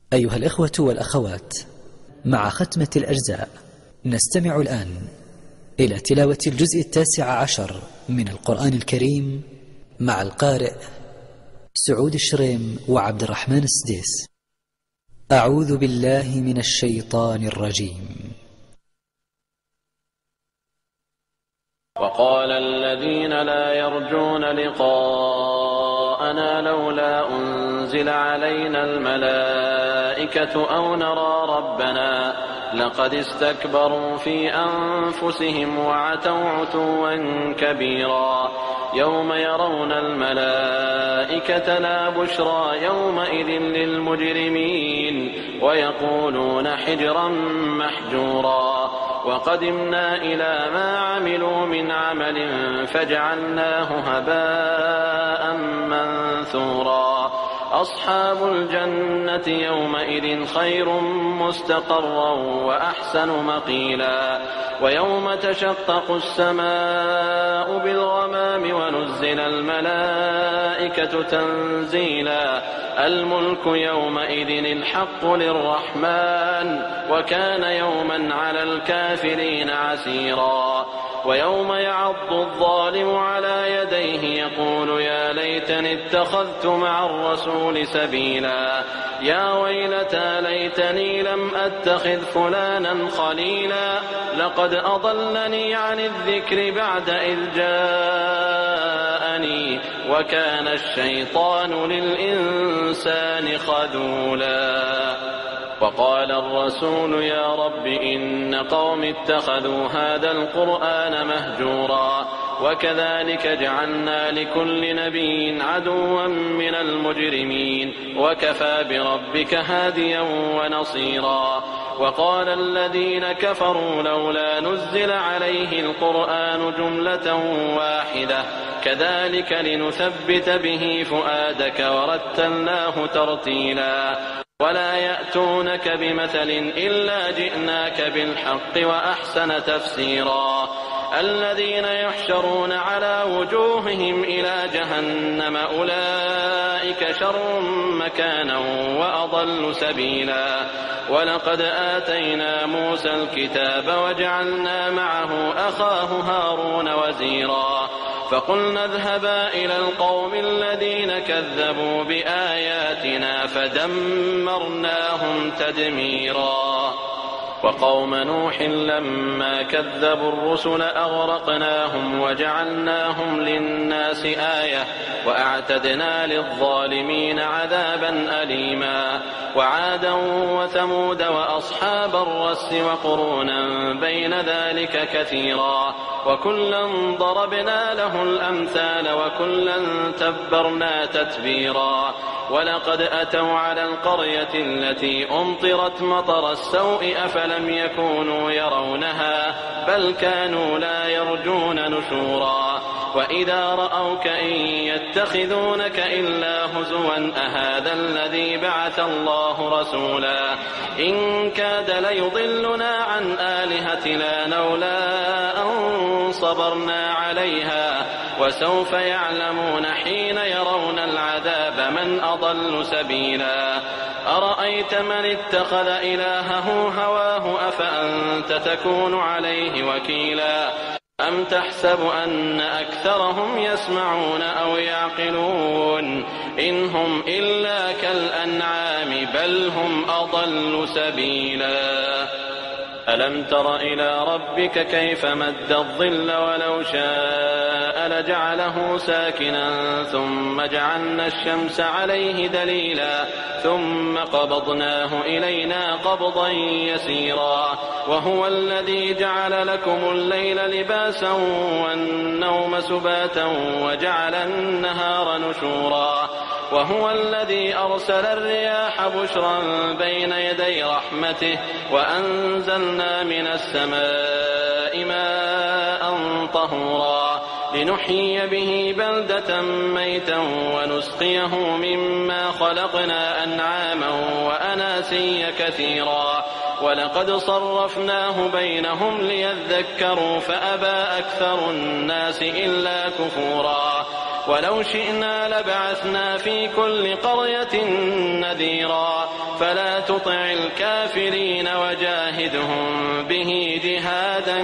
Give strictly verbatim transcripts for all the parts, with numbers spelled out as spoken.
أيها الإخوة والأخوات، مع ختمة الأجزاء نستمع الآن إلى تلاوة الجزء التاسع عشر من القرآن الكريم مع القارئ سعود الشريم وعبد الرحمن السديس. أعوذ بالله من الشيطان الرجيم. وقال الذين لا يرجون لقاءنا لولا أنزل علينا الملائكة أو نرى ربنا لقد استكبروا في أنفسهم وعتوا عتوا كبيرا. يوم يرون الملائكة لا بشرى يومئذ للمجرمين ويقولون حجرا محجورا. وقدمنا إلى ما عملوا من عمل فجعلناه هباء منثورا. أصحاب الجنة يومئذ خير مستقرا وأحسن مقيلا. ويوم تشقق السماء بالغمام ونزل الملائكة تنزيلا. الملك يومئذ الحق للرحمن وكان يوما على الكافرين عسيرا. ويوم يعض الظالم على يديه يقول يا ليتني اتخذت مع الرسول سبيلا. يا ويلتى ليتني لم أتخذ فلانا خليلا. لقد أضلني عن الذكر بعد إذ جاءني وكان الشيطان للإنسان خذولا. وقال الرسول يا رب إن قوم اتخذوا هذا القرآن مهجورا. وكذلك جعلنا لكل نبي عدوا من المجرمين وكفى بربك هاديا ونصيرا. وقال الذين كفروا لولا نزل عليه القرآن جملة واحدة كذلك لنثبت به فؤادك ورتلناه ترتيلا. ولا يأتونك بمثل إلا جئناك بالحق وأحسن تفسيرا. الذين يحشرون على وجوههم إلى جهنم أولئك شر مكانا وأضل سبيلا. ولقد آتينا موسى الكتاب وجعلنا معه أخاه هارون وزيرا. فقلنا اذهبا إلى القوم الذين كذبوا بآياتنا فدمرناهم تدميرا. وقوم نوح لما كذبوا الرسل أغرقناهم وجعلناهم للناس آية وأعتدنا للظالمين عذابا أليما. وعادا وثمود وأصحاب الرس وقرونا بين ذلك كثيرا. وكلا ضربنا له الأمثال وكلا تبرنا تتبيرا. ولقد أتوا على القرية التي أمطرت مطر السوء أفلم يكونوا يرونها بل كانوا لا يرجون نشورا. وإذا رأوك إن يتخذونك إلا هزوا أهذا الذي بعث الله رسولا. إن كاد ليضلنا عن آلهتنا لولا أن صبرنا عليها. وسوف يعلمون حين يرون العذاب من أضل سبيلا. أرأيت من اتخذ إلهه هواه أفأنت تكون عليه وكيلا. أم تحسب أن أكثرهم يسمعون أو يعقلون إن هم إلا كالأنعام بل هم أضل سبيلا. ألم تر إلى ربك كيف مد الظل ولو شاء لجعله ساكنا ثم جعلنا الشمس عليه دليلا ثم قبضناه إلينا قبضا يسيرا. وهو الذي جعل لكم الليل لباسا والنوم سباتا وجعل النهار نشورا. وهو الذي أرسل الرياح بشرا بين يدي رحمته وأنزلنا من السماء ماء طهورا لنحيي به بلدة ميتا ونسقيه مما خلقنا أنعاما وأناسيا كثيرا. ولقد صرفناه بينهم ليذكروا فأبى أكثر الناس إلا كفورا. ولو شئنا لبعثنا في كل قرية نذيرا فلا تطع الكافرين وجاهدهم به جهادا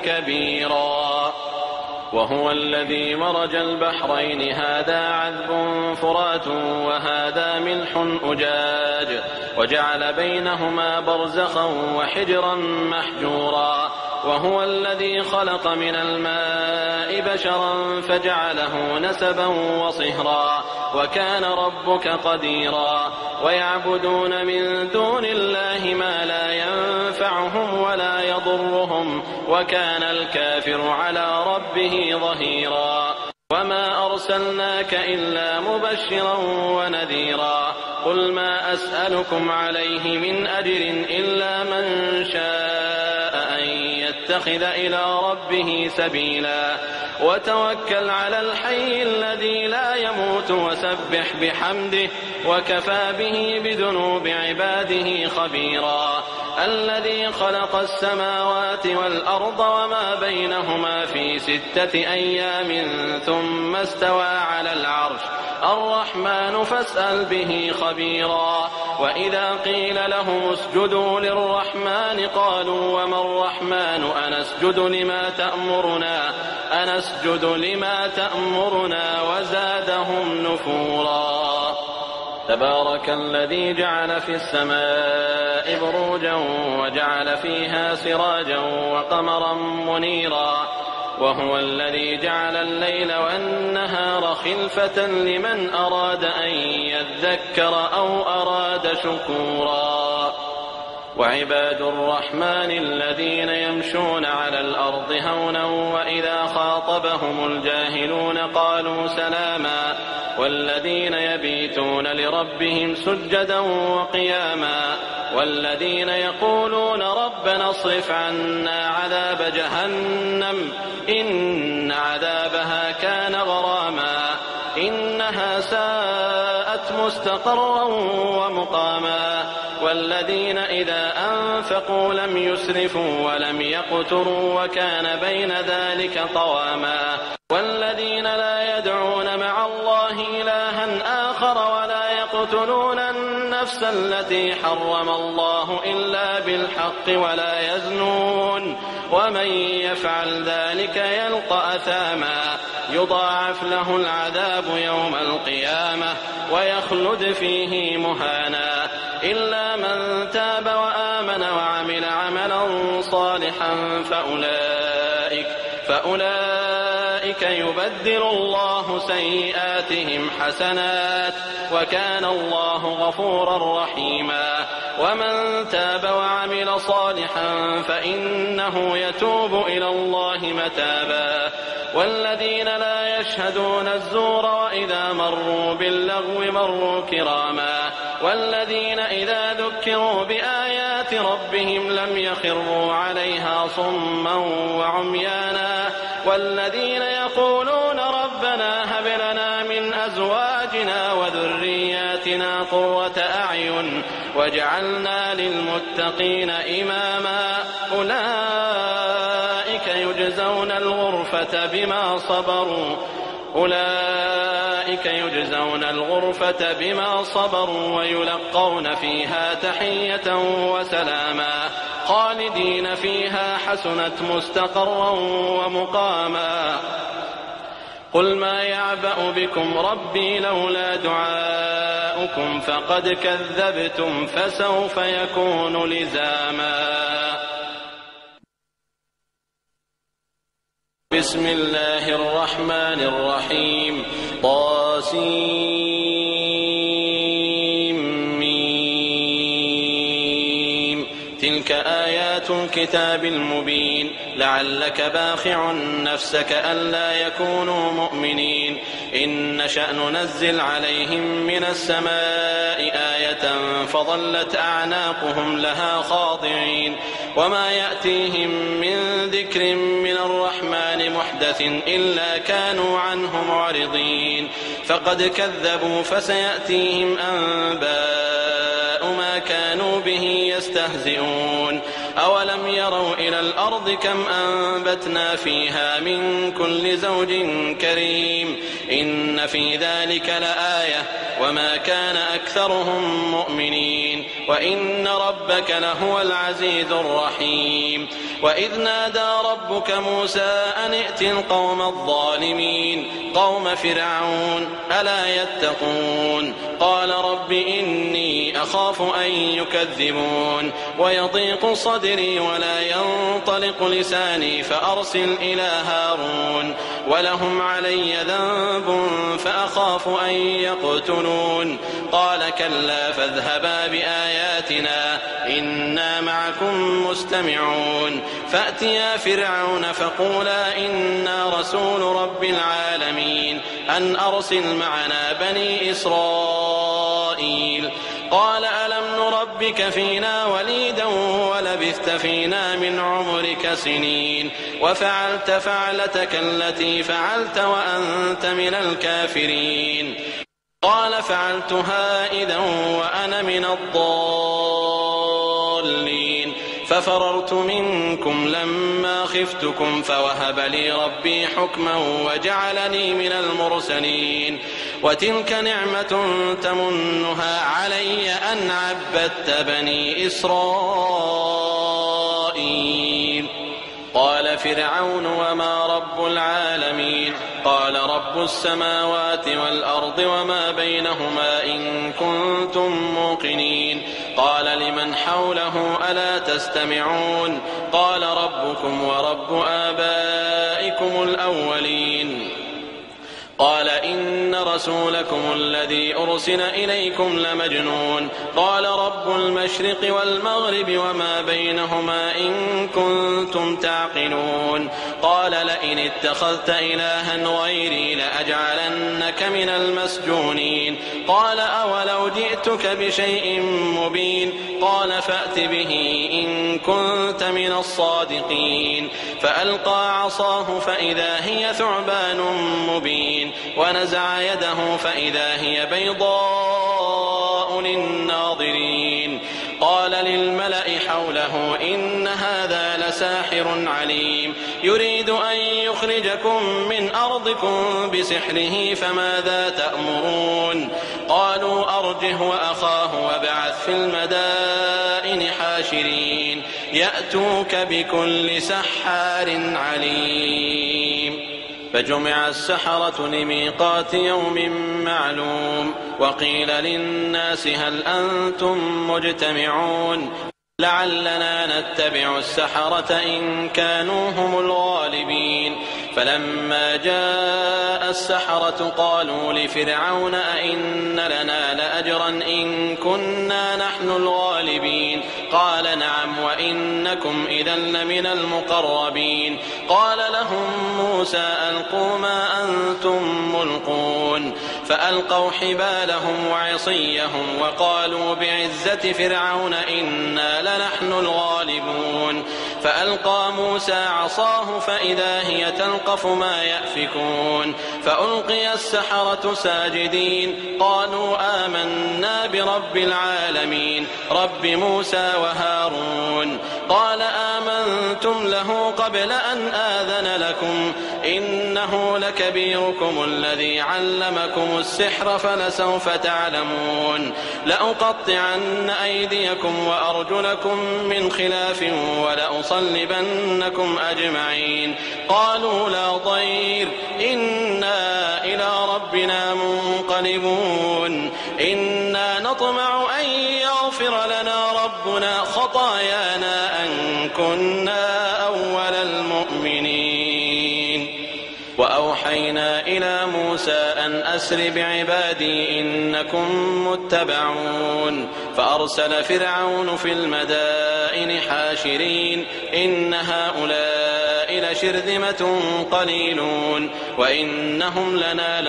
كبيرا. وهو الذي مرج البحرين هذا عذب فرات وهذا ملح أجاج وجعل بينهما برزخا وحجرا محجورا. وهو الذي خلق من الماء بشرا فجعله نسبا وصهرا وكان ربك قديرا. ويعبدون من دون الله ما لا ينفعهم ولا يضرهم وكان الكافر على ربه ظهيرا. وما أرسلناك إلا مبشرا ونذيرا. قل ما أسألكم عليه من أجر إلا من شاء أن يتخذ إلى ربه سبيلا. وتوكل على الحي الذي لا يموت وسبح بحمده وكفى به بذنوب عباده خبيرا. الذي خلق السماوات والأرض وما بينهما في ستة أيام ثم استوى على العرش الرحمن فاسأل به خبيرا. وإذا قيل لهم اسجدوا للرحمن قالوا وما الرحمن أنسجد لما تأمرنا أنسجد لما تأمرنا وزادهم نفورا. تبارك الذي جعل في السماء بروجا وجعل فيها سراجا وقمرا منيرا. وهو الذي جعل الليل والنهار خلفة لمن أراد أن يذكر أو أراد شكورا. وعباد الرحمن الذين يمشون على الأرض هونا وإذا خاطبهم الجاهلون قالوا سلاما. والذين يبيتون لربهم سجدا وقياما. والذين يقولون ربنا اصرف عنا عذاب جهنم إن عذابها كان غراما إنها ساءت مستقرا ومقاما. والذين إذا أنفقوا لم يسرفوا ولم يقتروا وكان بين ذلك قواما. والذين لا يدعون مع الله إلها آخر ولا يقتلون النفس التي حرم الله إلا بالحق ولا يزنون ومن يفعل ذلك يلقى أثاما يضاعف له العذاب يوم القيامة ويخلد فيه مهانا إلا من تاب وآمن وعمل عملا صالحا فأولئك فأولئك يبدل الله سيئاتهم حسنات وكان الله غفورا رحيما. ومن تاب وعمل صالحا فإنه يتوب إلى الله متابا. والذين لا يشهدون الزور وإذا مروا باللغو مروا كراما. والذين إذا ذكروا بآيات ربهم لم يخروا عليها صما وعميانا. والذين يقولون ربنا هب لنا من أزواجنا وذرياتنا قرة أعين واجعلنا للمتقين إماما. أولئك يجزون الغرفة بما صبروا أولئك يجزون الغرفة بما صبروا ويلقون فيها تحية وسلاما خالدين فيها حسنت مستقرا ومقاما. قل ما يعبأ بكم ربي لولا دعاؤكم فقد كذبتم فسوف يكون لزاما. بسم الله الرحمن الرحيم. طاسيم. تلك آيات الكتاب المبين لعلك باخع نفسك ألا يكونوا مؤمنين. إن نشأ ننزل عليهم من السماء آية فظلت أعناقهم لها خاضعين. وما يأتيهم من ذكر من الرحمن محدث إلا كانوا عنه معرضين. فقد كذبوا فسيأتيهم أنباء ما كانوا به يستهزئون. أولم يروا إلى الأرض كم أنبتنا فيها من كل زوج كريم إن في ذلك لآية وما كان أكثرهم مؤمنين وإن ربك لهو العزيز الرحيم وإذ نادى ربك موسى أن ائت القوم الظالمين قوم فرعون ألا يتقون قال رب إني أخاف أن يكذبون ويضيق صدري ولا ينطلق لساني فأرسل إلى هارون ولهم علي ذنب فأخاف أن يقتلون قال كلا فاذهبا بآياتنا إنا معكم مستمعون فأتيا فرعون فقولا إنا رسول رب العالمين أن أرسل معنا بني إسرائيل قال ألم نربك فينا وليدا ولبثت فينا من عمرك سنين وفعلت فعلتك التي فعلت وأنت من الكافرين قال فعلتها إذا وأنا من الضالين ففررت منكم لما خفتكم فوهب لي ربي حكما وجعلني من المرسلين وتلك نعمة تمنها علي أن عبدت بني إسرائيل قال فرعون وما رب العالمين قال رب السماوات والأرض وما بينهما إن كنتم موقنين قال لمن حوله ألا تستمعون قال ربكم ورب آبائكم الأولين قال إن رسولكم الذي أرسل إليكم لمجنون قال رب المشرق والمغرب وما بينهما إن كنتم تعقلون قال لئن اتخذت إلها غيري لأجعلنك من المسجونين قال أولو جئتك بشيء مبين قال فأت به إن كنت من الصادقين فألقى عصاه فإذا هي ثعبان مبين ونزع يده فإذا هي بيضاء للناظرين قال للملأ حوله إن هذا لساحر عليم يريد أن يخرجكم من أرضكم بسحره فماذا تأمرون قالوا أرجه وأخاه وابعث في المدائن حاشرين يأتوك بكل سحار عليم فجمع السحرة لميقات يوم معلوم وقيل للناس هل أنتم مجتمعون لعلنا نتبع السحرة إن كانوا هم الغالبين فلما جاء السحرة قالوا لفرعون أئن لنا لأجرا إن كنا نحن الغالبين قال نعم وإنكم إذا لمن المقربين قال لهم موسى ألقوا ما أنتم ملقون فألقوا حبالهم وعصيهم وقالوا بعزة فرعون إنا لنحن الغالبون فألقى موسى عصاه فإذا هي تلقف ما يأفكون فألقي السحرة ساجدين قالوا آمنا برب العالمين رب موسى وهارون قال آمنتم له قبل أن آذن لكم إنه لكبيركم الذي علمكم السحر فلسوف تعلمون لأقطعن أيديكم وأرجلكم من خلاف ولأصلبنكم أجمعين قالوا لا ضير إنا إلى ربنا منقلبون إنا نطمع أن يغفر لنا ربنا خطايانا أن كنا أول المؤمنين وأوحينا إلى موسى أن أسر بعبادي إنكم متبعون فأرسل فرعون في المدائن حاشرين إن هؤلاء لشرذمة قليلون وإنهم لنا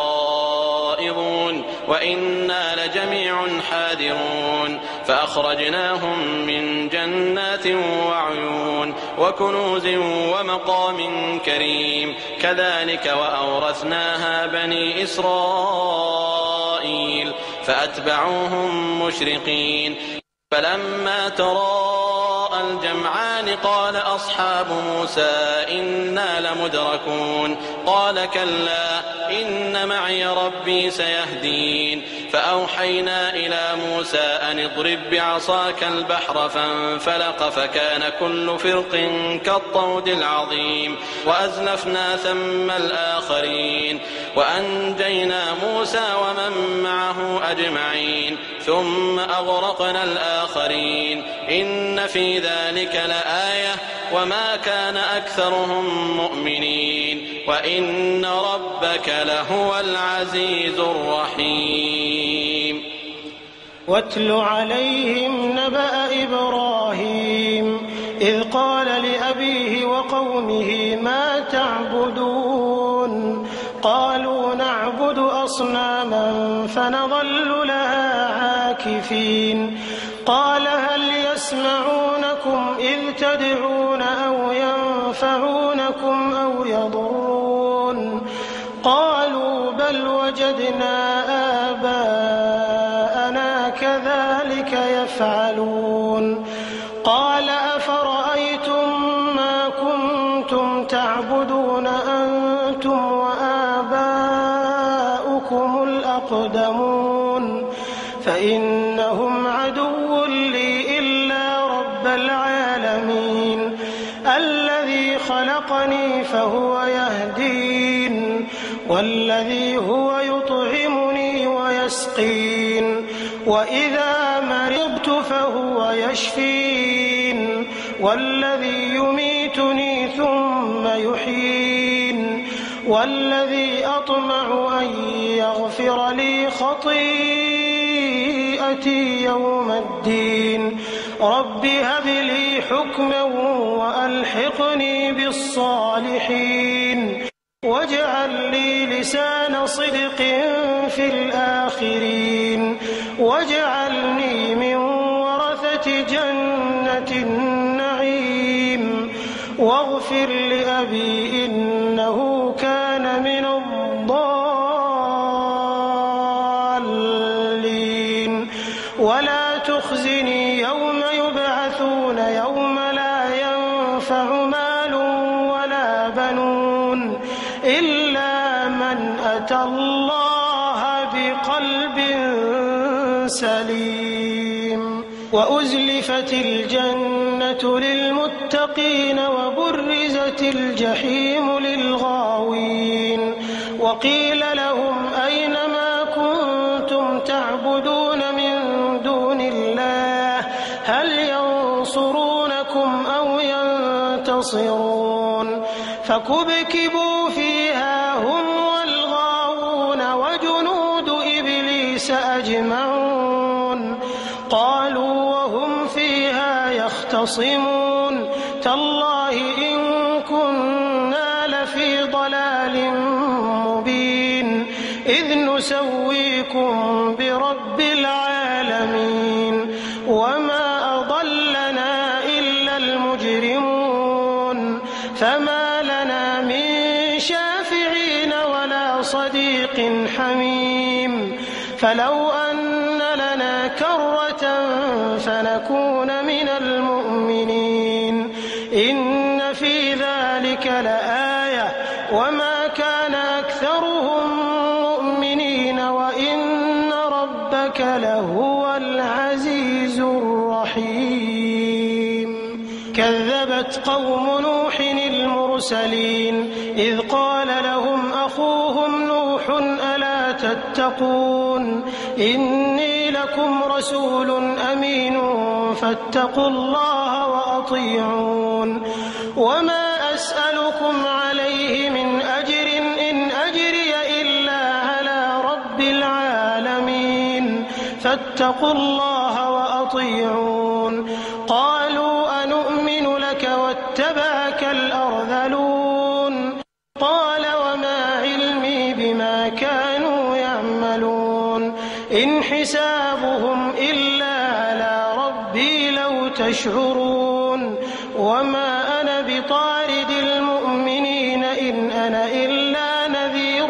لغائظون وإنا لجميع حاذرون فأخرجناهم من جنات وعيون وكنوز ومقام كريم كذلك وأورثناها بني إسرائيل فأتبعوهم مشرقين فلما تراءى التقى الجمعان قال أصحاب موسى إنا لمدركون قال كلا إن معي ربي سيهدين فأوحينا إلى موسى أن اضرب بعصاك البحر فانفلق فكان كل فرق كالطود العظيم وأزلفنا ثم الآخرين وأنجينا موسى ومن معه أجمعين ثم أغرقنا الآخرين إن في ذلك لآية وما كان أكثرهم مؤمنين وإن ربك لهو العزيز الرحيم. واتل عليهم نبأ إبراهيم إذ قال لأبيه وقومه ما تعبدون قالوا نعبد أصناما فنظل لها عاكفين قال هل يسمعونكم إذ تدعون أو ينفعونكم أو يضرون قالوا بل وجدنا آباءنا كذلك يفعلون قال أفرأيتم ما كنتم تعبدون أنتم وآباؤكم الأقدمون فإنهم عدو لي إلا رب العالمين الذي خلقني فهو يهدين والذي هو يطعمني ويسقين وإذا مرضت فهو يشفين والذي يميتني ثم يحيين والذي أطمع أن يغفر لي خطيئتي يوم الدين رب هب لي حكما وألحقني بالصالحين واجعل لي لسان صدق في الآخرين واجعلني من ورثة جنة النعيم واغفر لأبي إنه كان من الضالين ولا تخزني يوم يبعثون يوم لا ينفع مال ولا بنون إلا من أتى الله بقلب سليم وأزلفت الجنة للمتقين وبرزت الجحيم للغاوين وقيل لهم أين ما كنتم تعبدون من دون الله هل ينصرونكم أو ينتصرون فكبكبوا فيها هم والغاوون وجنود إبليس أجمعون قالوا وهم فيها يختصمون تالله إن كنا لفي ضلال مبين إذ نسويكم برب العالمين وما أضلنا إلا المجرمون فما لنا من شافعين ولا صديق حميم فلو أن لنا كرة فنكون من المؤمنين إن في ذلك لآية وما كان أكثرهم مؤمنين وإن ربك لهو العزيز الرحيم. كذبت قوم نوح المرسلين إذ قال لهم أخوهم نوح ألا تتقون إني لكم رسول أمين فاتقوا الله وأطيعون وما أسألكم عليه من أجر إن أجري إلا على رب العالمين فاتقوا الله وأطيعون قالوا أنؤمن لك واتبعك الأرذلون قال وما علمي بما كانوا يعملون إن حسابهم إلا على ربي لو تشعرون وما أنا بطارد المؤمنين إن أنا إلا نذير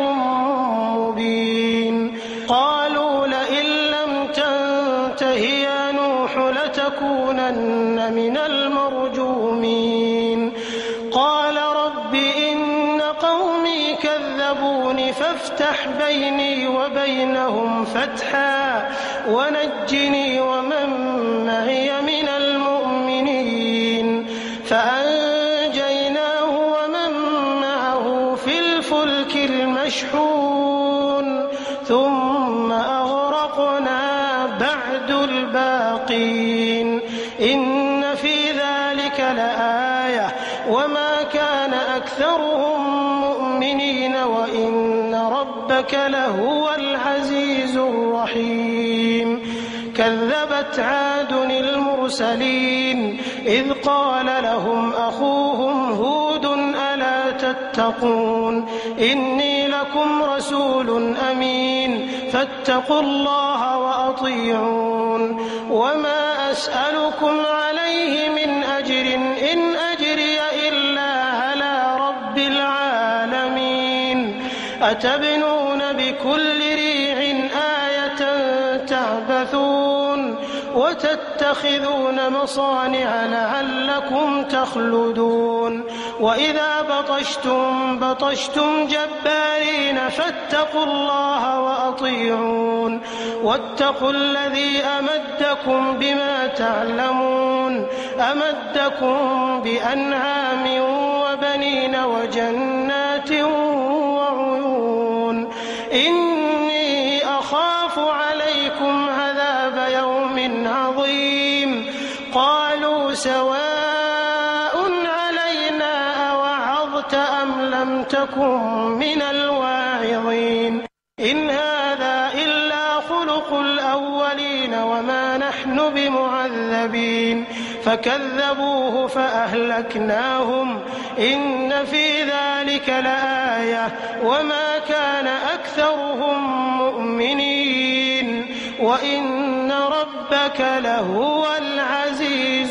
مبين قالوا لئن لم تنته يا نوح لتكونن من المرجومين قال رب إن قومي كذبون فافتح بيني وبينهم فتحا ونجني ومن معي من المؤمنين فأنجيناه ومن معه في الفلك المشحون ثم أغرقنا بعد الباقين إن في ذلك لآية وما كان أكثرهم مؤمنين وإن ربك لهو العزيز الرحيم كذبت عاد المرسلين إذ قال لهم أخوهم هود ألا تتقون إني لكم رسول أمين فاتقوا الله وأطيعون وما أسألكم عليه من أجر إن أجري إلا على رب العالمين أتبنون بكل ريع آية تعبثون وتتخذون مصانع لعلكم تخلدون وإذا بطشتم بطشتم جبارين فاتقوا الله وأطيعون واتقوا الذي أمدكم بما تعلمون أمدكم بأنعام وبنين وجنات وعيون إني أخاف عليكم عذاب يوم عظيم قالوا سواء علينا أوعظت أم لم تكن من الواعظين إن هذا إلا خلق الأولين وما نحن بمعذبين فكذبوه فأهلكناهم إن في ذلك لآية وما كان أكثرهم مؤمنين وإن ربك لهو العزيز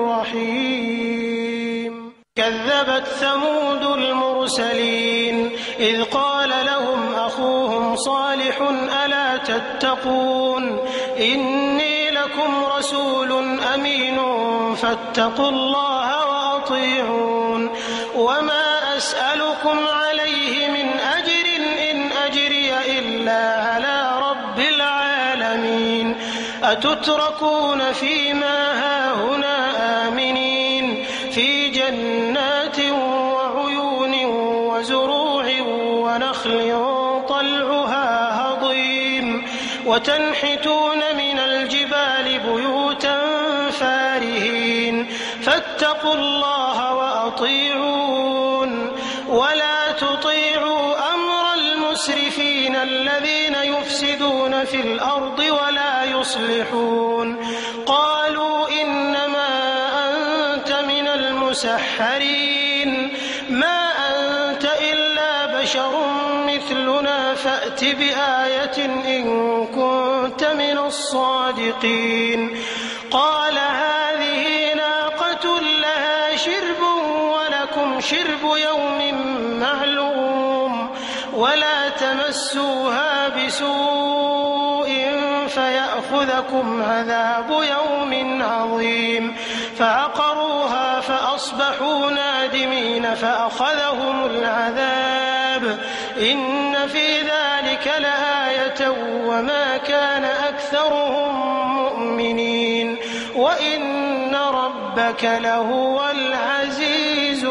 الرحيم كذبت ثمود المرسلين إذ قال لهم أخوهم صالح ألا تتقون إني لكم رسول أمين فاتقوا الله وأطيعون وما أسألكم عليه من أجر إن أجري إلا على رب العالمين أتتركون فيما هاهنا آمنين في جنات وعيون وزروع ونخل طلعها هضيم وتنحتون من الجبال بيوتا فارهين فاتقوا الله وأطيعون ولا تطيعوا أمر المسرفين الذين يفسدون في الأرض ولا يصلحون قالوا إنما أنت من المسحرين ما أنت إلا بشر مثلنا فأت بآية إن كنت من الصادقين قال هذه ناقة لها شرب ولكم شرب يوم معلوم ولا تمسوها بسوء فيأخذكم عذاب يوم عظيم فعقروها فأصبحوا نادمين فأخذهم العذاب إن في ذلك لآية وما كان أكثرهم مؤمنين وإن ربك لهو العزيز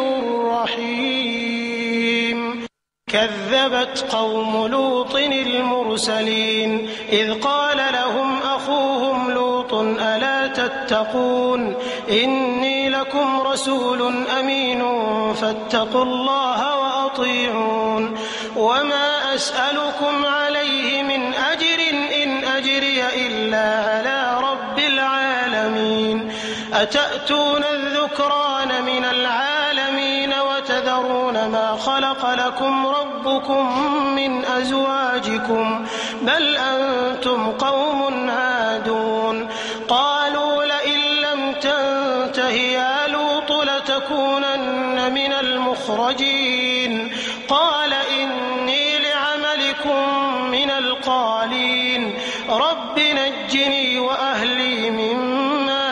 الرحيم كذبت قوم لوط المرسلين إذ قال لهم أخوهم لوط ألا تتقون إني لكم رسول أمين فاتقوا الله وأطيعون وما أسألكم عليه من أجر إن أجري إلا على رب العالمين أتأتون الذكران من العالمين وتذرون ما خلق لكم ربكم من أزواجكم بل أنتم قوم عادون قالوا لئن لم تنته يا لوط لتكونن من المخرجين قال إني لعملكم من القالين رب نجني وأهلي مما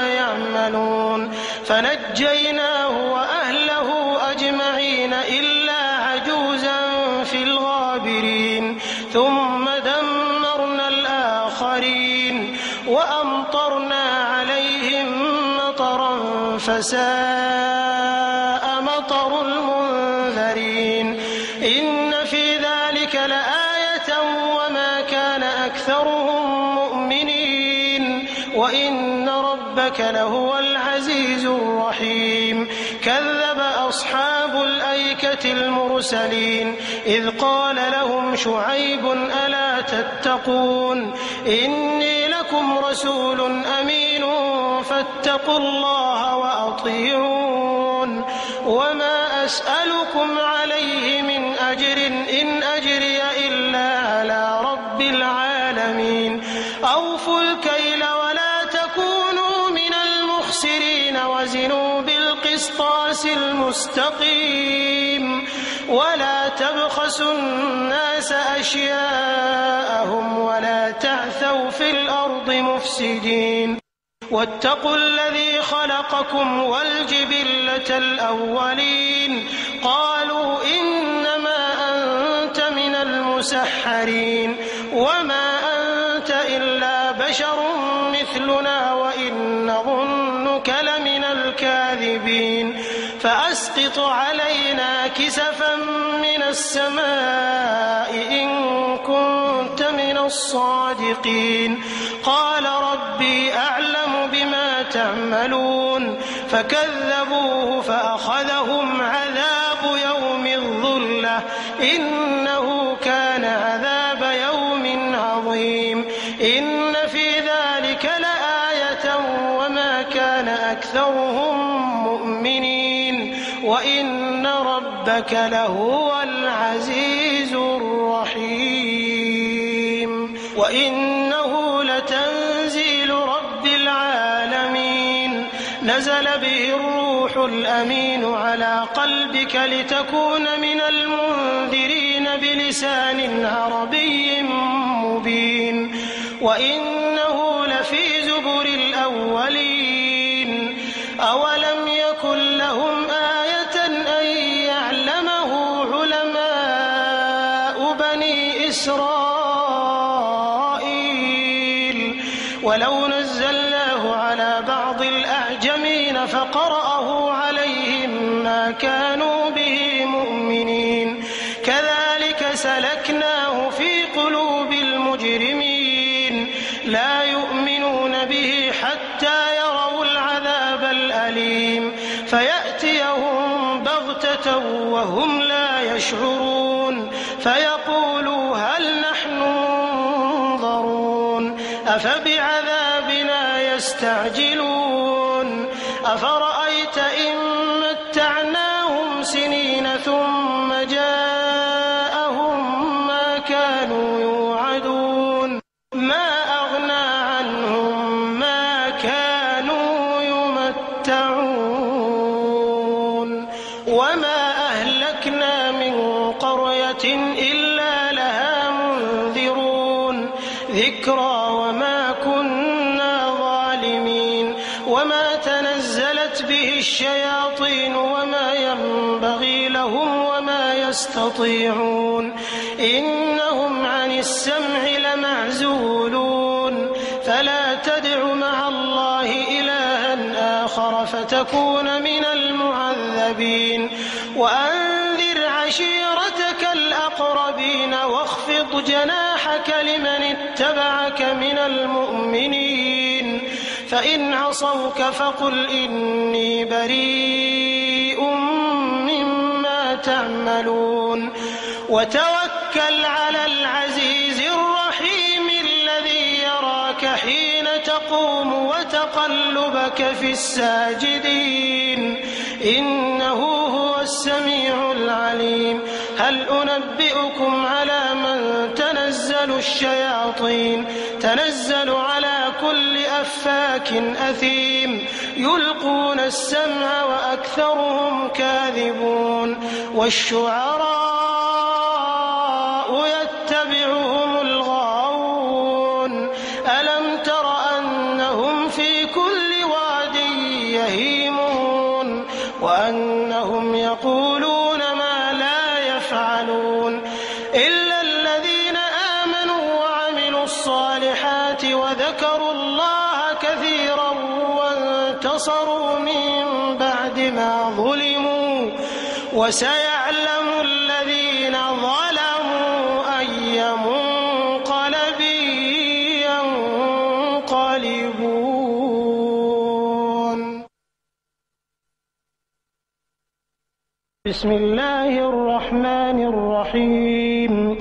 فنجيناه وأهله أجمعين إلا عجوزا في الغابرين ثم دمرنا الآخرين وأمطرنا عليهم مطرا فساء مطر المنذرين إن في ذلك لآية وما كان أكثرهم مؤمنين وإن ربك لهو العزيز الرحيم كذب أصحاب الأيكة المرسلين إذ قال لهم شعيب ألا تتقون إني لكم رسول أمين فاتقوا الله وأطيعون وما أسألكم عليه من أجر إن أجري إلا على رب العالمين أوفوا الكيل ولا تكونوا من المخسرين وزنوا بالقسطاس المستقيم ولا تبخسوا الناس أشياءهم ولا تعثوا في الأرض مفسدين واتقوا الذي خلقكم والجبلة الأولين قالوا إنما أنت من المسحرين وما أنت إلا بشر مثلنا وإن نظنك لمن الكاذبين فأسقط علينا كسفا من السماء إن كنت من الصادقين قال ربي أعلم بما تعملون فكذبوه فأخذهم عذاب يوم الظلة إنه كان عذاب يوم عظيم إن في ذلك لآية وما كان أكثرهم مؤمنين وإن ربك لهو العزيز الرحيم وإنه لتنزيل رب العالمين نزل به الروح الأمين على قلبك لتكون من المنذرين بلسان عربي مبين وإنه لفي زبر الأولين أولم يكن لهم آية أن يعلمه علماء بني إسرائيل ولو نزلناه على بعض الأعجمين فقرأه عليهم ما كانوا به مؤمنين كذلك سلكناه في قلوب المجرمين لا يؤمنون به حتى يروا العذاب الأليم فيأتيهم بغتة وهم لا يشعرون فيقولوا هل نحن منظرون أفبعذابنا يستعجلون أفرأيت إن متعناهم سنين ثم جاءهم ما كانوا يوعدون ما أغنى عنهم ما كانوا يمتعون وما أهلكنا من قرية إلا لها منذرون ذكرى وما كنا ظالمين وما تنزلت به الشياطين وما ينبغي لهم وما يستطيعون إنهم عن السمع لمعزولون فلا تدع مع الله إلها آخر فتكون من المعذبين وأنذر عشيرتك الأقربين واخفض جناحك لمن اتبعك من المؤمنين فإن عصوك فقل إني بريء مما تعملون وتوكل على العزيز الرحيم الذي يراك حين تقوم وتقلبك في الساجدين إنه هو السميع العليم هل أنبئكم على من تنزل الشياطين تنزل على كل أفاك أثيم يلقون السمع وأكثرهم كاذبون والشعراء يتبعهم الغاوون ألم تر أنهم في كل واد يهيمون وأنهم يقولون ما لا يفعلون إلا الذين آمنوا وعملوا الصالحات وذكروا الله كثيرا وانتصروا من بعد ما ظلموا وسيعلم الذين ظلموا أي منقلب ينقلبون. بسم الله الرحمن الرحيم.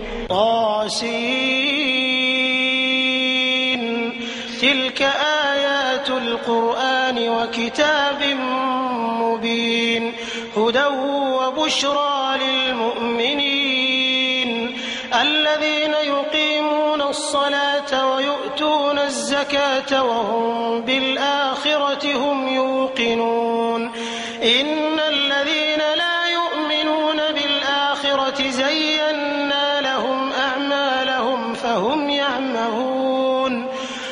طاسين تلك آيات القرآن وكتاب مبين هدى وبشرى للمؤمنين الذين يقيمون الصلاة ويؤتون الزكاة وهم بالآخرة هم يوقنون إن الذين لا يؤمنون بالآخرة زينا لهم أعمالهم فهم يعمهون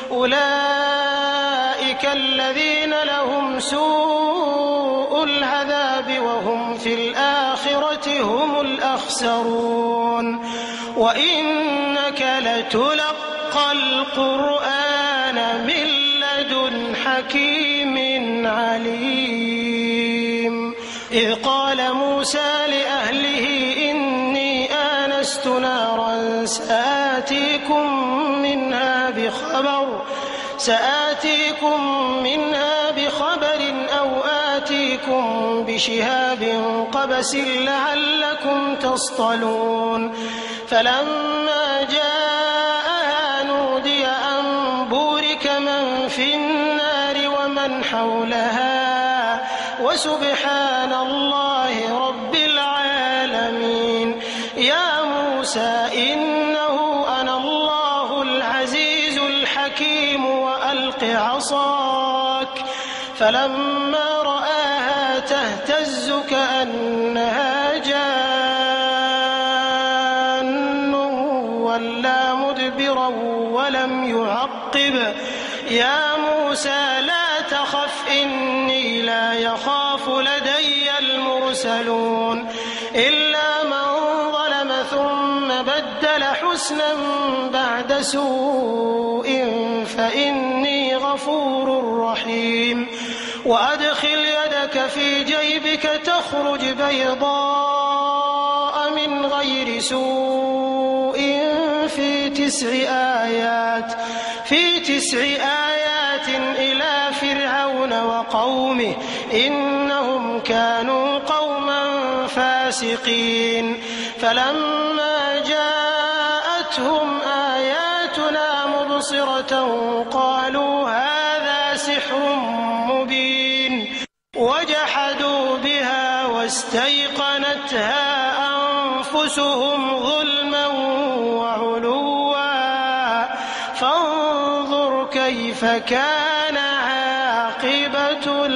أولئك الذين لهم سوء العذاب وهم في الآخرة هم الأخسرون وإنك لتلقى القرآن من لدن حكيم عليم. إذ قال موسى لأهله إني آنست نارا سآتيكم منها بخبر سآتيكم منها بخبر أو آتيكم بشهاب قبس لعلكم تصطلون فلما جاءها نودي أن بورك من في النار ومن حولها وسبحان الله رب العالمين. يا موسى إنه أنا الله العزيز الحكيم وألق عصاك فلما رآها تهتز كأنها جان ولا مدبرا ولم يعقب يا موسى لا تخف إني لا يخاف لدي المرسلون إلا من ظلم ثم بدل حسنا بعد سوء فإني غفور رحيم. وأدخل يدك في جيبك تخرج بيضاء من غير سوء في تسع آيات في تسع آيات إلى فرعون وقومه إنهم كانوا قوما فاسقين. فلما جاءتهم آياتنا مبصرة قالوا هذا سحر مبين وجحدوا بها واستيقنتها أنفسهم ظلما وعلوا فانظر كيف كان عاقبة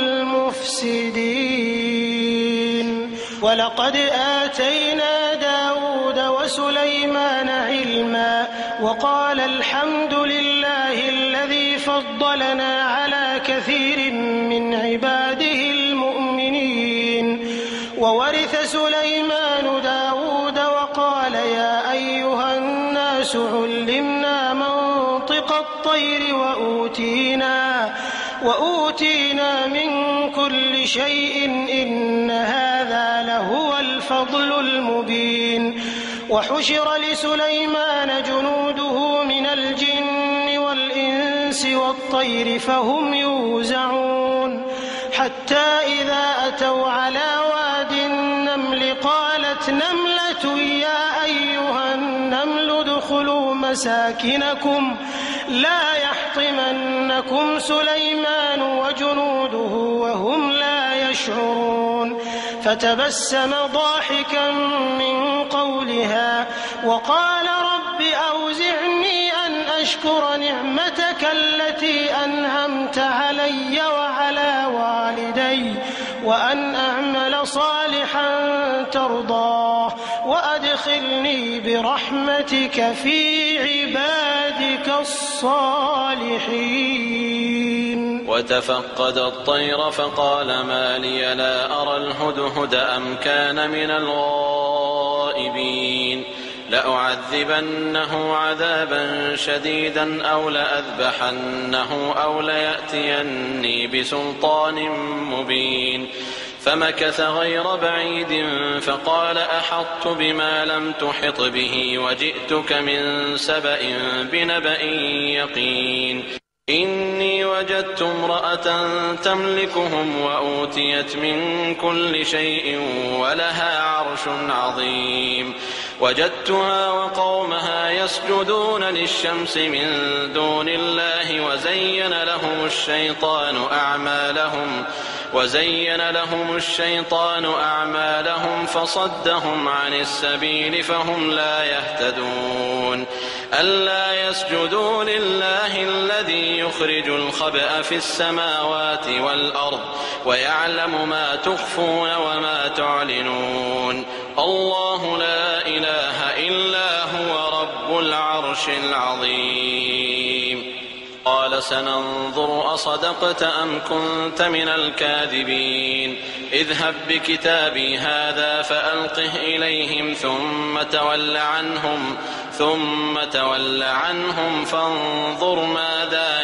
المفسدين. ولقد آتينا داود وسليمان علما وقال الحمد لله الذي فضلنا على كثير من عباده المؤمنين. وورث سليمان داود وقال يا أيها الناس علمنا منطق الطير وأوتينا, وأوتينا من كل شيء إن هذا لهو الفضل المبين. وحشر لسليمان جنوده من الجن والإنس والطير فهم يوزعون حتى إذا أتوا على واد النمل قالت نملة يا أيها النمل ادخلوا مساكنكم لا يحطمنكم سليمان وجنوده وهم لا يشعرون. فتبسم ضاحكا من قولها وقال رب أوزعني أن أشكر نعمتك التي أنعمت علي وعلى والدي وأن أعمل صالحا ترضاه وأدخلني برحمتك في عبادك الصالحين. وتفقد الطير فقال ما لي لا أرى الهدهد أم كان من الغائبين لأعذبنه عذابا شديدا أو لأذبحنه أو ليأتيني بسلطان مبين فمكث غير بعيد فقال أحطت بما لم تحط به وجئتك من سبأ بنبأ يقين إني وجدت امرأة تملكهم وأوتيت من كل شيء ولها عرش عظيم وجدتها وقومها يسجدون للشمس من دون الله وزين لهم الشيطان أعمالهم وزين لهم الشيطان أعمالهم فصدهم عن السبيل فهم لا يهتدون ألا يسجدوا لله الذي يخرج الخبأ في السماوات والأرض ويعلم ما تخفون وما تعلنون الله لا إله إلا هو رب العرش العظيم قال سننظر أصدقت أم كنت من الكاذبين اذهب بكتابي هذا فألقه إليهم ثم تول عنهم ثم تول عنهم فانظر ماذا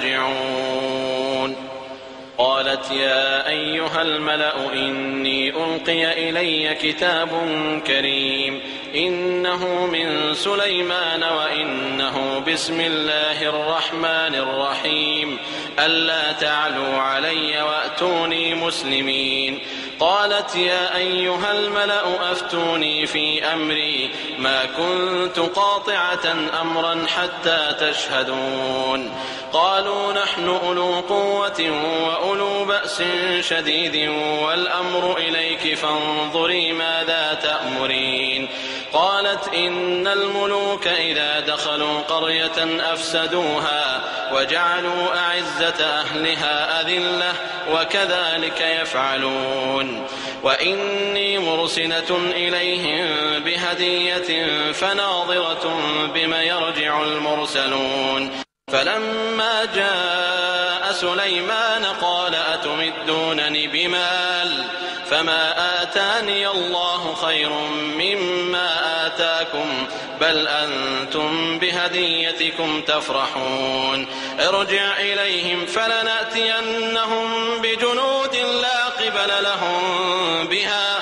يرجعون قالت يا أيها الملأ إني ألقي إلي كتاب كريم إنه من سليمان وإنه بسم الله الرحمن الرحيم ألا تعلوا علي وأتوني مسلمين قالت يا أيها الملأ أفتوني في أمري ما كنت قاطعة أمرا حتى تشهدون قالوا نحن أولو قوة وأولو بأس شديد والأمر إليك فانظري ماذا تأمرين قالت إن الملوك إذا دخلوا قرية أفسدوها وجعلوا أعزة أهلها أذلة وكذلك يفعلون وإني مرسلة إليهم بهدية فناظرة بما يرجع المرسلون فلما جاء سليمان قال أتمدونني بمال فما آتاني الله خير مما آتاكم بل أنتم بهديتكم تفرحون ارجع إليهم فلنأتينهم بجنود لا قبل لهم بها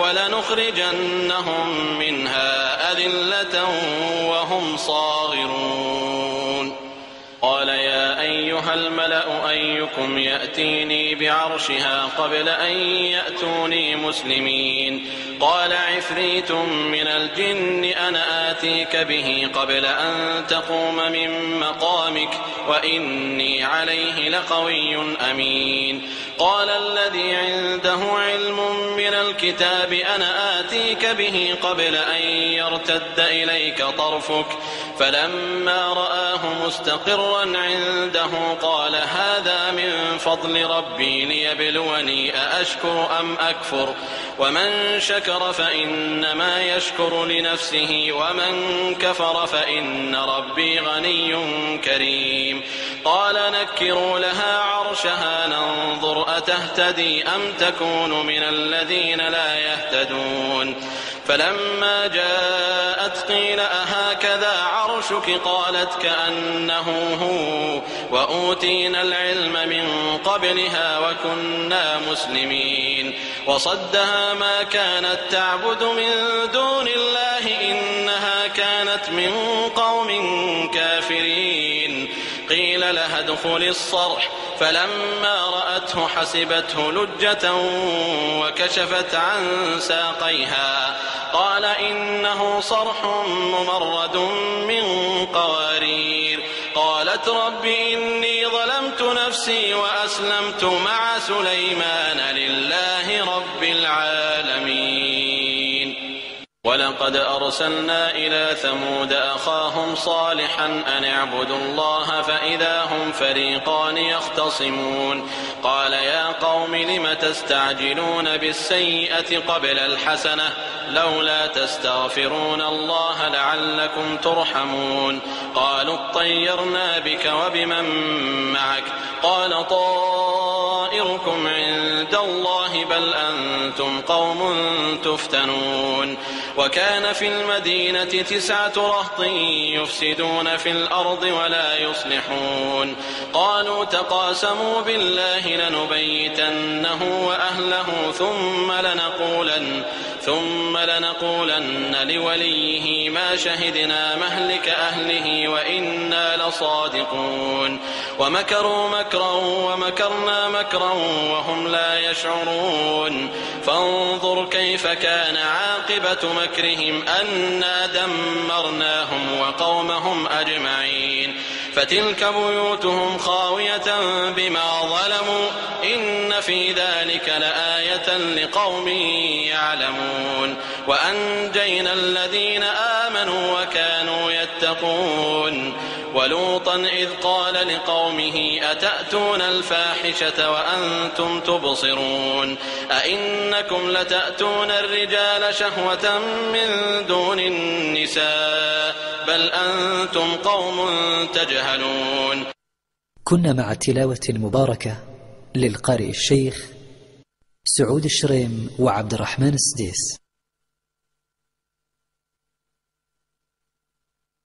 ولنخرجنهم منها أذلة وهم صاغرون قال يا أيها الملأ أيكم يأتيني بعرشها قبل أن يأتوني مسلمين قال عفريت من الجن أنا آتيك به قبل أن تقوم من مقامك وإني عليه لقوي أمين قال الذي عنده علم من الكتاب أنا آتيك به قبل أن يرتد إليك طرفك فلما رآه مستقرا عنده قال هذا من فضل ربي ليبلوني أأشكر أم أكفر ومن شكر فإنما يشكر لنفسه ومن كفر فإن ربي غني كريم قال نكروا لها عرشها ننظر أتهتدي أم تكون من الذين لا يهتدون فلما جاءت قيل أهكذا عرشك قالت كأنه هو وأوتينا العلم من قبلها وكنا مسلمين وصدها ما كانت تعبد من دون الله إنها كانت من قوم كافرين قيل لها ادخل الصرح فلما رأته حسبته لجة وكشفت عن ساقيها قال إنه صرح ممرد من قوارير قالت رب إني ظلمت نفسي وأسلمت مع سليمان لله رب العالمين ولقد أرسلنا إلى ثمود أخاهم صالحا أن اعبدوا الله فإذا هم فريقان يختصمون قال يا قوم لم تستعجلون بالسيئة قبل الحسنة لولا تستغفرون الله لعلكم ترحمون قالوا اطيرنا بك وبمن معك قال طائركم عند الله بل أنتم قوم تفتنون وكان في المدينة تسعة رهط يفسدون في الأرض ولا يصلحون قالوا تقاسموا بالله لنبيتنه وأهله ثم لنقولن ثم لنقولن لوليه ما شهدنا مهلك أهله وإنا لصادقون ومكروا مكرا ومكرنا مكرا وهم لا يشعرون فانظر كيف كان عاقبة مكرهم أنا دمرناهم وقومهم أجمعين فتلك بيوتهم خاوية بما ظلموا إن في ذلك لآية لقوم يعلمون وأنجينا الذين آمنوا وكانوا يتقون ولوطا إذ قال لقومه أتأتون الفاحشة وأنتم تبصرون أئنكم لتأتون الرجال شهوة من دون النساء بل أنتم قوم تجهلون. كنا مع التلاوة المباركة للقارئ الشيخ سعود الشريم وعبد الرحمن السديس.